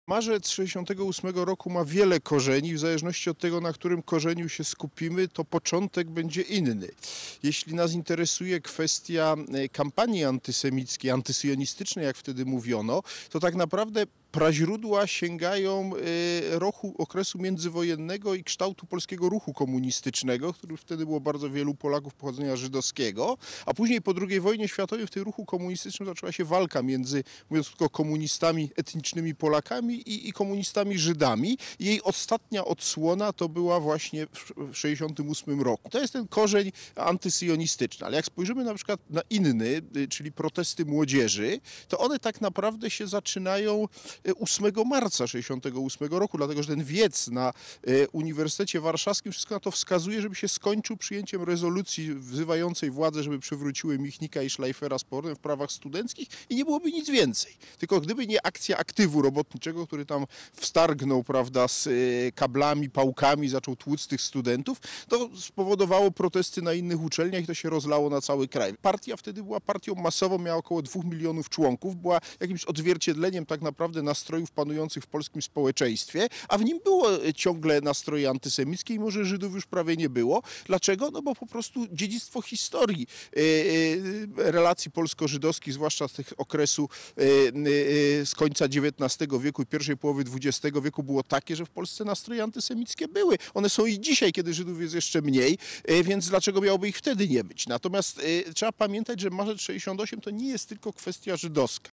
Marzec 1968 roku ma wiele korzeni. W zależności od tego, na którym korzeniu się skupimy, to początek będzie inny. Jeśli nas interesuje kwestia kampanii antysemickiej, antysyjonistycznej, jak wtedy mówiono, to tak naprawdę praźródła sięgają okresu międzywojennego i kształtu polskiego ruchu komunistycznego, który wtedy było bardzo wielu Polaków pochodzenia żydowskiego, a później po II wojnie światowej w tym ruchu komunistycznym zaczęła się walka między, mówiąc tylko, komunistami etnicznymi Polakami i komunistami Żydami. Jej ostatnia odsłona to była właśnie w 1968 roku. To jest ten korzeń antysyjonistyczny, ale jak spojrzymy na przykład na inny, czyli protesty młodzieży, to one tak naprawdę się zaczynają 8 marca 1968 roku, dlatego że ten wiec na Uniwersytecie Warszawskim wszystko na to wskazuje, żeby się skończył przyjęciem rezolucji wzywającej władze, żeby przywróciły Michnika i Schleifera z powrotem w prawach studenckich i nie byłoby nic więcej. Tylko gdyby nie akcja aktywu robotniczego, który tam wstargnął, prawda, z kablami, pałkami, zaczął tłuc tych studentów, to spowodowało protesty na innych uczelniach i to się rozlało na cały kraj. Partia wtedy była partią masową, miała około 2 milionów członków, była jakimś odzwierciedleniem tak naprawdę nastrojów panujących w polskim społeczeństwie, a w nim było ciągle nastroje antysemickie i może Żydów już prawie nie było. Dlaczego? No bo po prostu dziedzictwo historii relacji polsko-żydowskich, zwłaszcza z tych okresu z końca XIX wieku i pierwszej połowy XX wieku było takie, że w Polsce nastroje antysemickie były. One są i dzisiaj, kiedy Żydów jest jeszcze mniej, więc dlaczego miałoby ich wtedy nie być? Natomiast trzeba pamiętać, że marzec 68 to nie jest tylko kwestia żydowska.